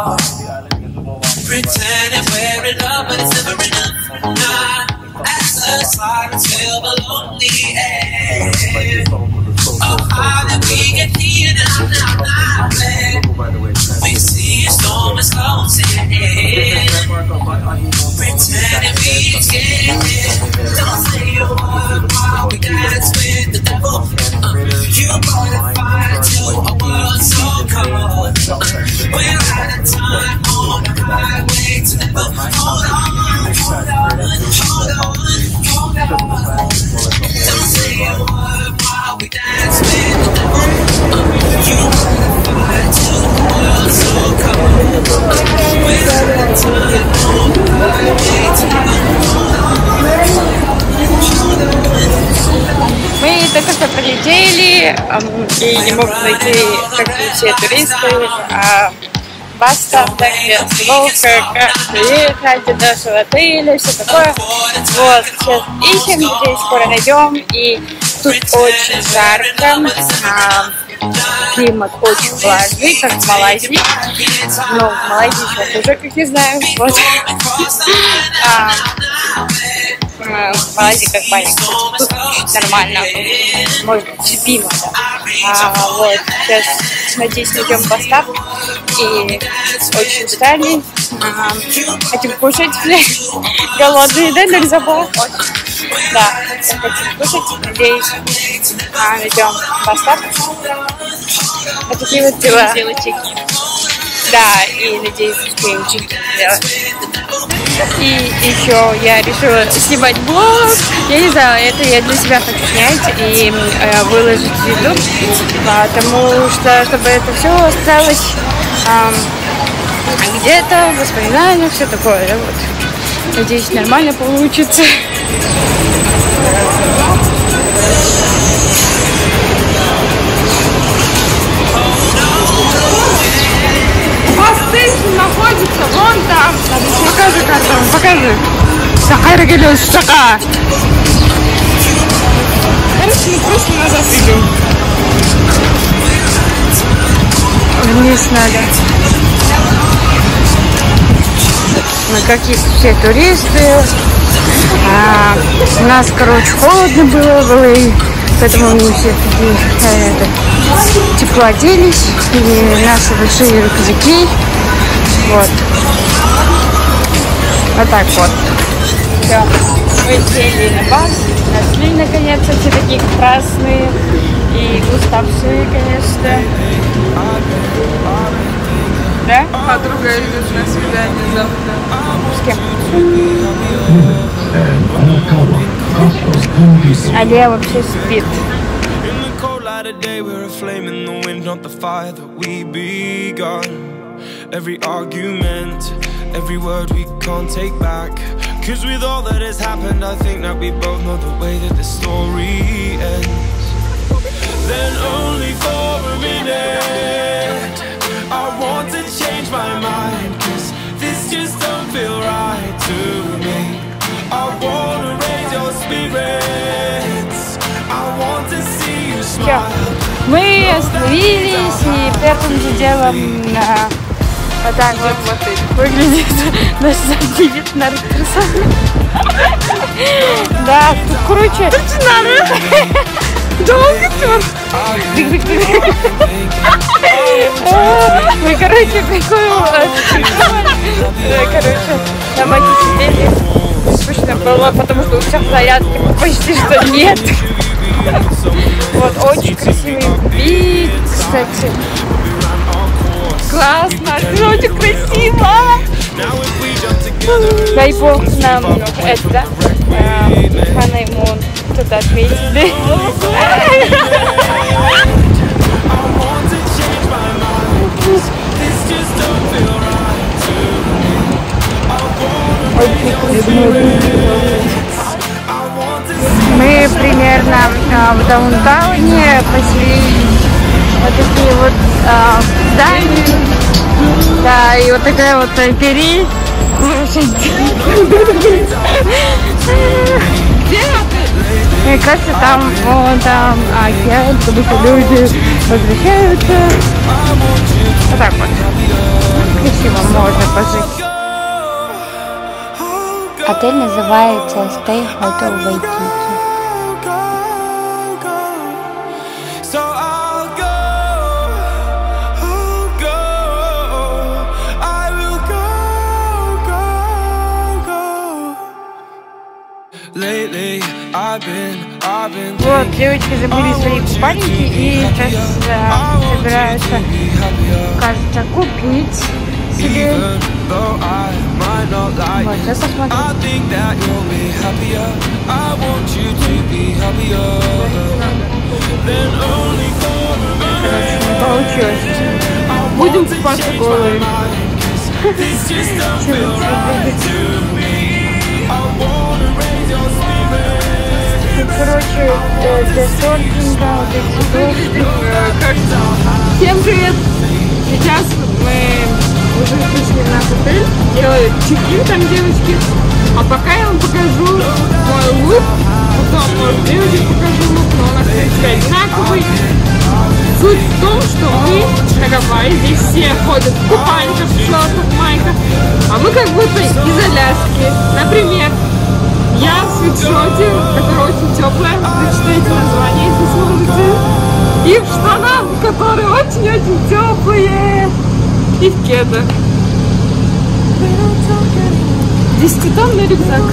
Pretending we're in love, but it's never enough. Nah, exercise until the lonely end. Oh, how did we get here now? We see a storm is closing in. Pretending we can. Don't say a word while we dance with the devil. You brought a fire to a world so cold. We're out of time on the highway to never. Hold on, hold on, hold on, hold on. Don't say a word while we dance with the devil. You brought a fire to a world so cold. We're out of time on the highway to never. Hold on, hold on. Мы только что прилетели и не могут найти, как и все туристы, бас-стоп, остановка, как приехать до нашего отеля, все такое. Вот, сейчас ищем, надеюсь, скоро найдем. И тут очень жарко, климат очень влажный, как в Малайзии. Но в Малайзии еще хуже, как не знаю. Вот. В Малайзии как баня, тут нормально, может быть, терпимо, да. Вот, сейчас, надеюсь, найдем постав и очень устали, хотим кушать, голодные, да, нельзя было, да, хотим кушать, надеюсь, найдем постав, вот такие вот дела, да, и надеюсь, успеем чеки сделать. И еще я решила снимать блог. Я не знаю, это я для себя хочу снять и выложить в YouTube, потому что, чтобы это все осталось где-то, воспоминания, все такое. Да, вот. Надеюсь, нормально получится. Находится вон там. Покажи, как там, покажи. Сахара гелёс, саха. Короче, мы просто назад идем. Вниз надо. Мы какие-то все туристы. У нас, короче, холодно было и поэтому мы все такие тепло оделись. И наши большие рюкзаки. Вот. Вот так вот. Все. Мы сели на бас. Нашли наконец-то все такие красные и уставшие, конечно. Да? Подруга идет на свидание завтра. С кем? Алия вообще спит. Every argument, every word we can't take back. Cause with all that has happened, I think that we both know the way that the story ends. Then only for a minute, I want to change my mind. Cause this just don't feel right to me. I wanna raise your spirits, I want to see you smile. Мы остановились и первым же делом вот так вот выглядит наш задний вид на ресторан. Да, тут круче. Долго тут. Мы, короче, прикольно. Короче, там они сидели. Скучно было, потому что у всех зарядки почти что нет. Вот, очень красивый вид, кстати. Классно, очень красиво. Дай бог нам это Honeymoon туда отметили. Мы примерно в даунтауне поселились. Вот такие вот здания. Да, и вот такая вот перри. Мне кажется, там, вон там океан, потому что люди возвращаются. Вот так вот. красиво можно пожить. Отель называется Stay Hotel Waikiki. Вот, девочки забыли свои купальники и сейчас собираются, кажется, купить себе. Вот, сейчас посмотрим. Не получилось. Будем купаться голые. Короче, для серфинга, Всем привет! Сейчас мы уже пришли в наш отель, делают чекин там девочки. А пока я вам покажу мой лук, потом может девочек покажу лук, но у нас в принципе одинаковый. Суть в том, что мы на Гавайи, здесь все ходят в купальниках, в шортах, в майках, а мы как будто из Аляски. Например, я в свитшоте, которая очень теплая, прочитайте название, если сможете. И в штанах, которые очень-очень теплые. И в кедах. 10-тонный рюкзак.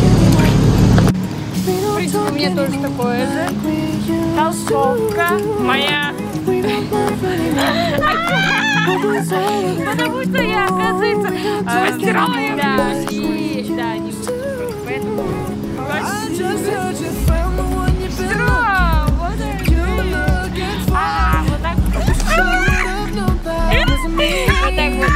в принципе, у меня тоже такое же. Толстовка моя. Потому что я, оказывается, постирала ее. Да, и да, не поэтому. Вот так. Вот так вот.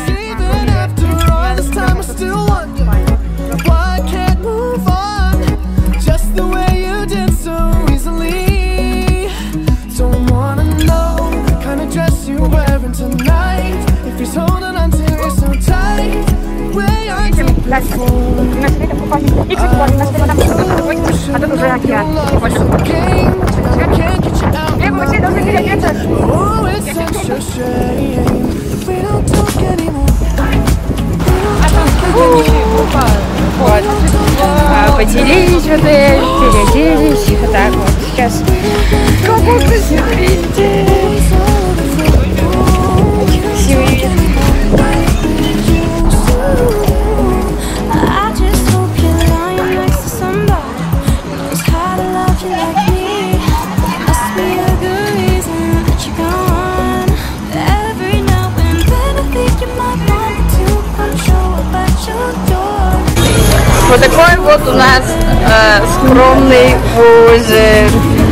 На свете купальник. И, кстати, у нас там проходит, а тут уже океан. Мы все должны переодеться. Вот. Поделились в отель, переоделись. И вот так вот. Сейчас. Какой-то смотрите. Очень красивый вид. Вот такой вот у нас скромный ужин.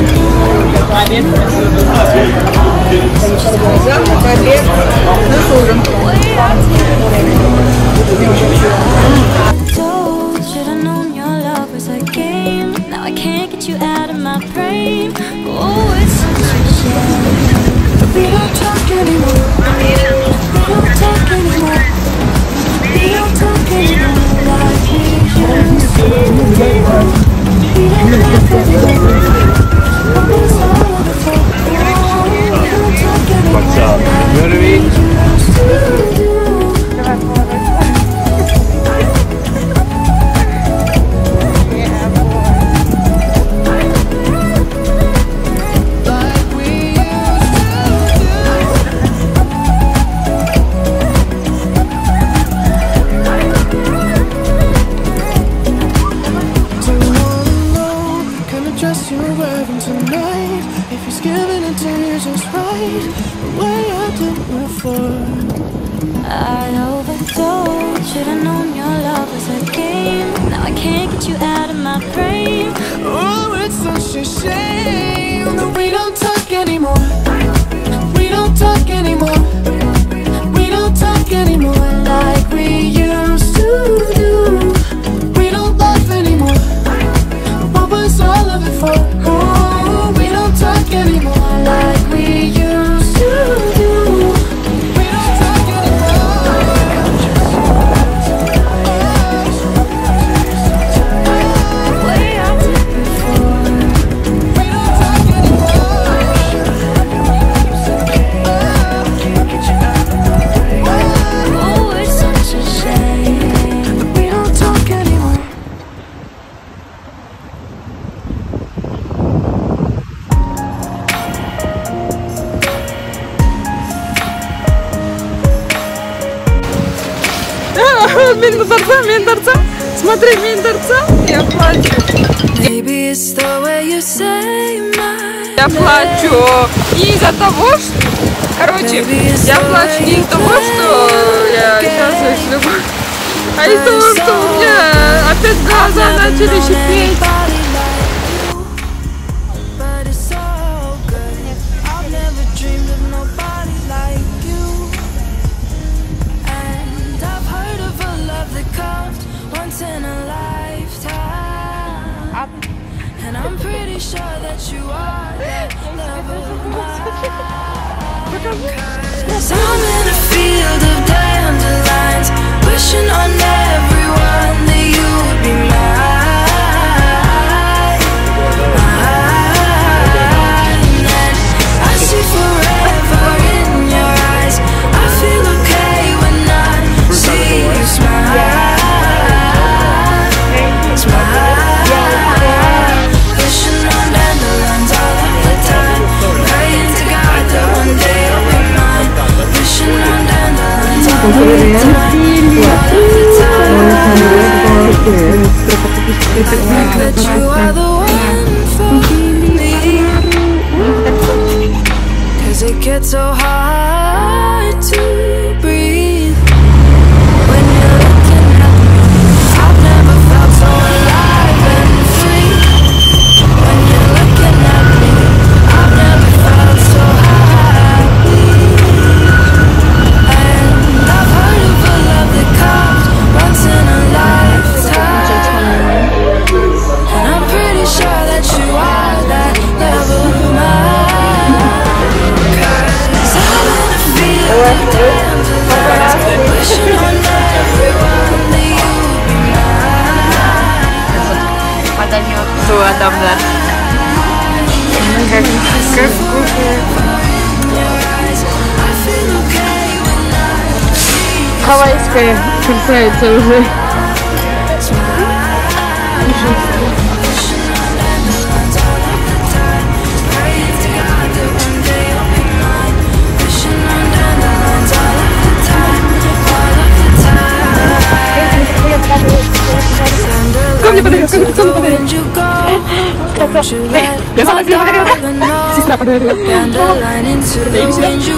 I overdosed. Should've known your love was a game. Now I can't get you out of my brain. Oh, it's such a shame that we don't talk anymore. We don't talk anymore. We don't talk anymore like we used to do. We don't laugh anymore. What was all of it for? Oh, we don't talk anymore like we used to do. Oh, Минторца. Смотри, минторца. Я плачу. Я плачу не из-за того, что... Короче, я плачу не из-за того, что я счастлива с любовью, а из-за того, что у меня опять глаза начали щипеть. And I'm pretty sure that you are that love of mine. 'Cause I'm in a field of dandelions, wishing on everyone that you would be mine, mine. And I see forever in your eyes. I feel okay when I see you smile, smile. That you are the one for me, 'cause it gets so hard to breathe when you're looking at me. I've never felt so alive and free. When you're looking at me, I've never felt so happy. And I've heard of a love that comes once in a lifetime. And I'm pretty sure that you are that love of mine. 'Cause I'm in a field of dandelions, wishing on everyone that you would be mine. Удобно. Как вкусно. Хавайская красавица уже. Кто мне подарил? Кто мне подарил? Я сама себе подарила. Сестра подарила. Дай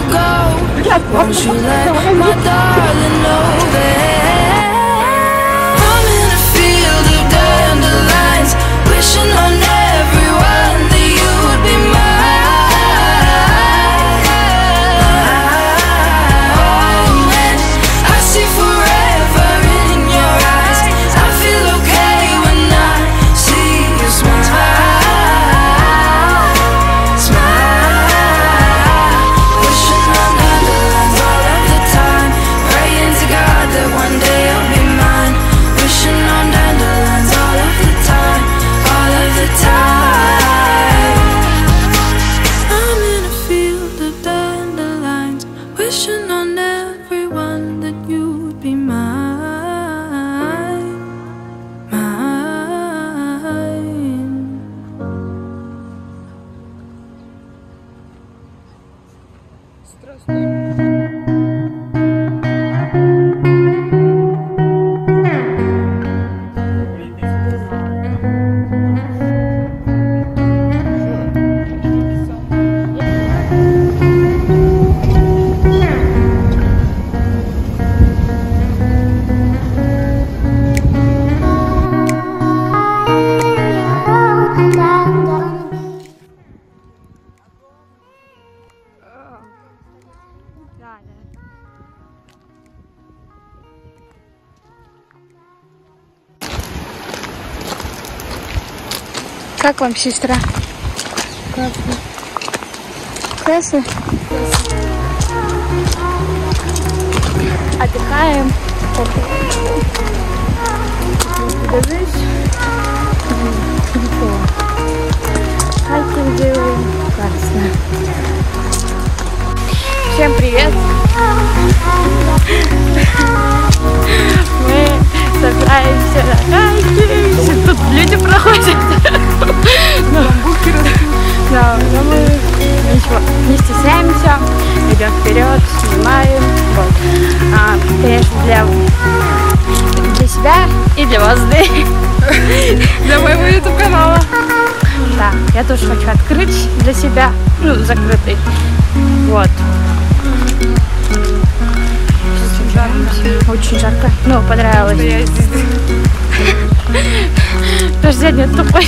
Как вам, сестра? Классно. Классно? Отдыхаем. Хайкинг делаем. Классно. Всем привет. Мы собираемся на хайкинг. Тут люди проходят. Да, но мы ничего, не стесняемся, идем вперед, снимаем. Вот. Конечно, для И для вас, да? Для моего YouTube канала. Да, я тоже хочу открыть для себя, ну, закрытый. Вот. Очень жарко. Очень жарко. Ну, понравилось. Я здесь. Дождя нет тупой.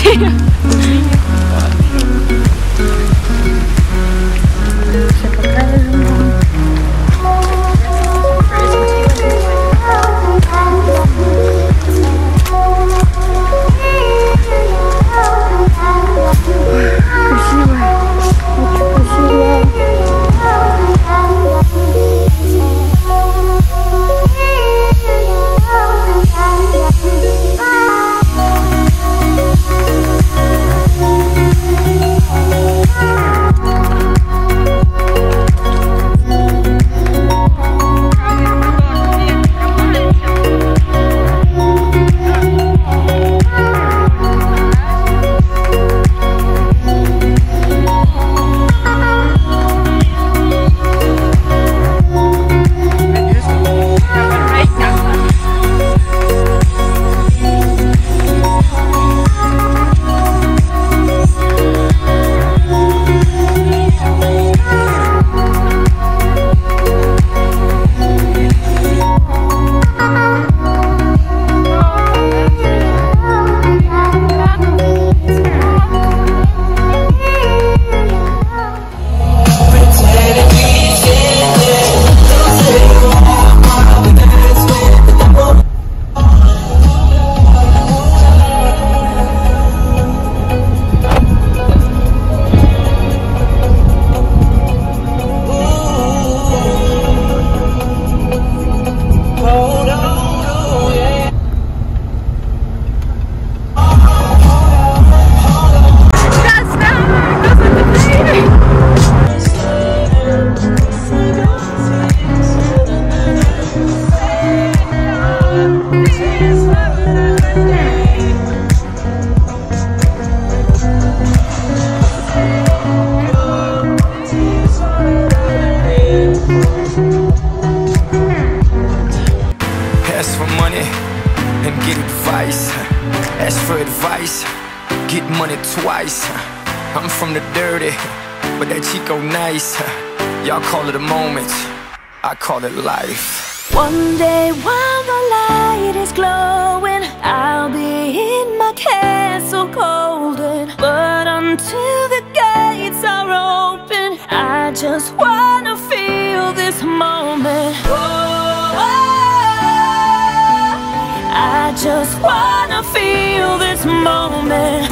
Все покажем. Ask for advice, get money twice. I'm from the dirty, but that Chico nice. Y'all call it a moment, I call it life. One day while the light is glowing, I'll be in my castle golden. But until the gates are open, I just wanna feel this moment. I just wanna feel this moment.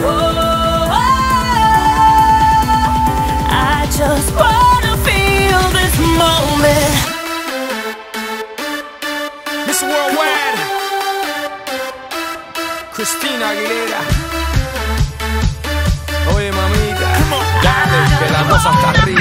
I just wanna feel this moment. Miss Worldwide, Christina Aguilera. Oye mamita, dale, que la cosa está arriba.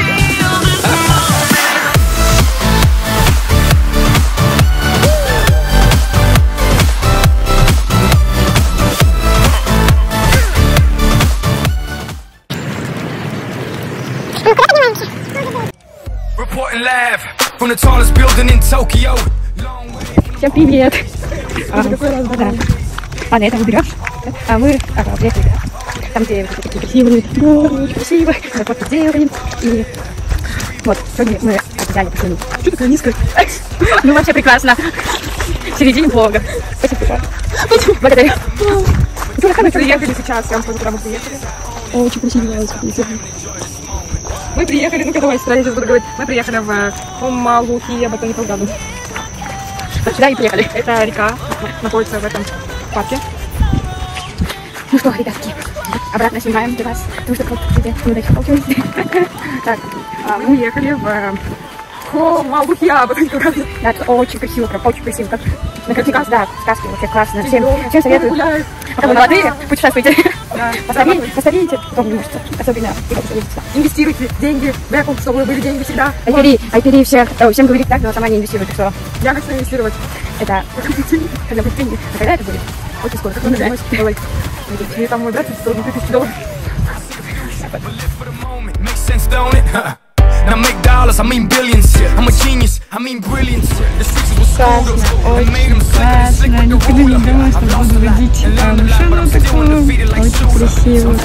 Reporting live from the tallest building in Tokyo. Всем привет! Да. А на это выберешь, а мы приехали там, где вот такие красивые, очень красиво, мы фото делаем, и вот, сегодня мы взяли почему. Что такое низкое? Ну вообще прекрасно. В середине блога. Спасибо. Благодарю. Мы приехали сейчас, прям по утрам приехали. Очень красиво. Мы приехали, ну-ка давай, я сейчас буду говорить. Мы приехали в Honolulu, я бы не погаду. Сюда и приехали. Это река, находится в этом парке. Ну что, ребятки, обратно снимаем для вас, потому что как-то неудачно получилось. Так, мы ехали в Honolulu, я бы не погаду. да, это очень красиво, прям очень красиво. Как на картинках, да, сказки, вообще классно. Всем советую. Пока вы молодые, путешествуйте. Да. Постареете, потом не можете. Особенно Инвестируйте деньги в Apple, чтобы были деньги всегда. Айпери всем говорит так, но сама не инвестирует. Что Я хочу инвестировать. это когда будет деньги. А когда это будет? Очень скоро. Как ты думаешь? Давай. И там мой брат $100 000. Now I make dollars, I mean billions. I'm a genius, I mean brilliance. The streets was Классно, очень классно. Никогда не думала, что буду водить машину такую, очень красивую.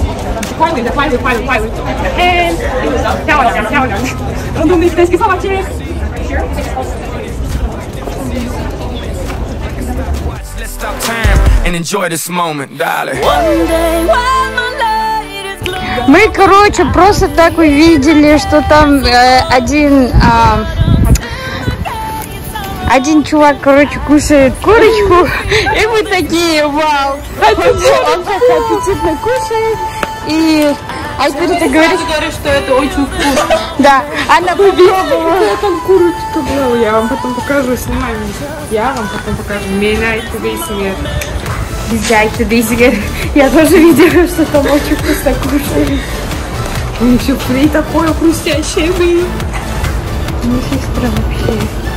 Let's stop time and enjoy this moment, darling. Мы, короче, просто так увидели, что там один чувак, короче, кушает курочку, и мы такие, вау, он так аппетитно кушает, и Альберта говорит, что это очень вкусно. да, она попробовала. Там курочка была, я вам потом покажу, снимай меня. Я вам потом покажу, меняй весь мир. Я тоже видела, что там очень вкусно кушает. У них все фри такое хрустящее было. Ну, сестра вообще.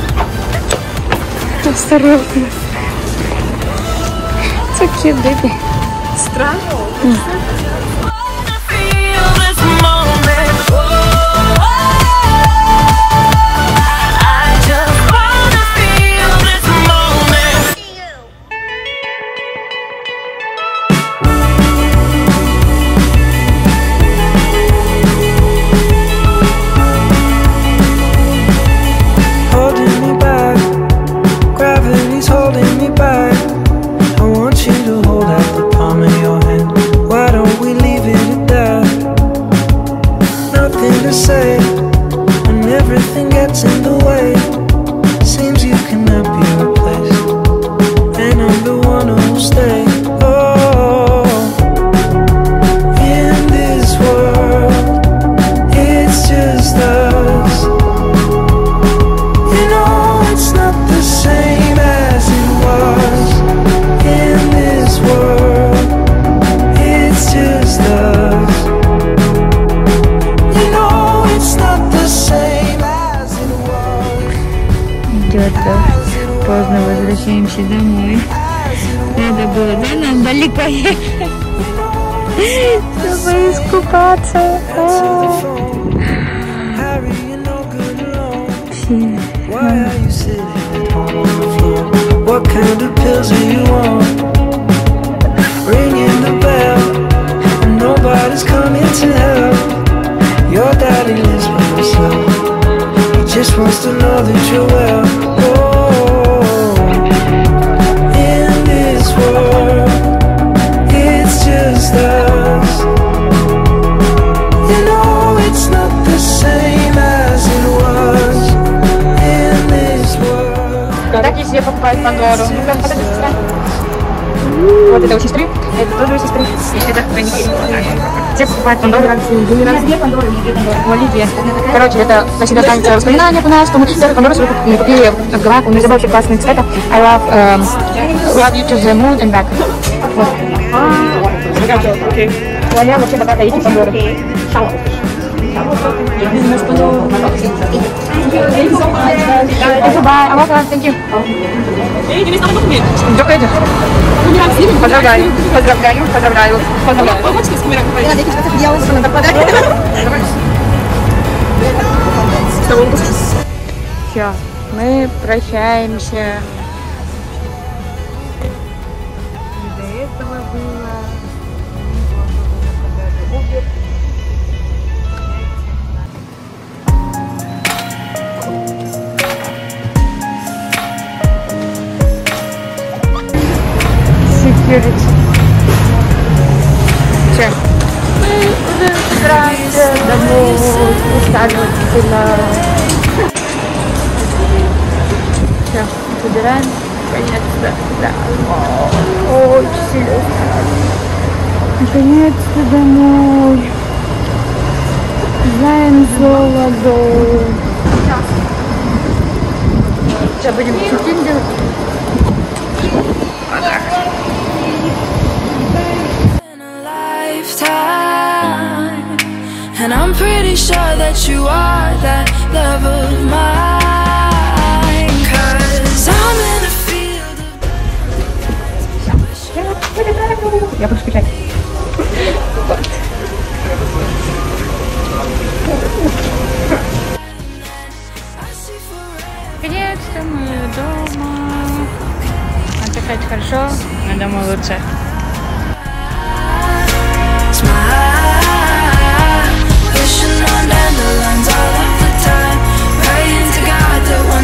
Осторожно. It's okay, baby. Странно. Поздно возвращаемся домой. Надо было, да, нам далеко ехать, чтобы искупаться. Just wants to know that you're well. Oh, in this world, it's just us. You know it's not the same as it was in this world. Так, если я покупаю Пандору, ну прям подожди, сестра. Вот это у сестры, это тоже у сестры. И это у них. Все покупают Пандору. Две Пандоры, Оливия. Короче, это всегда останется воспоминание у нас, что мы все Пандору купили в Гаваку. Мы забыли все классные цвета. I love you to the moon and back. Вот. Оля вообще богата эти Пандоры. Bye. I'm welcome. Thank you. Поздравляю. Все, мы прощаемся. До этого было. Все. Мы уже собираемся домой, устраивать сына. Все, собираем. Наконец-то. Да. Очень сильно. Наконец-то домой. Знаем золото. Сейчас будем чуть-чуть делать. And I'm pretty sure that you are that love of mine. 'Cause I'm in a field of... Я буду скучать. отдыхать хорошо, но домой лучше. Wishing on dandelions all of the time, praying to God that one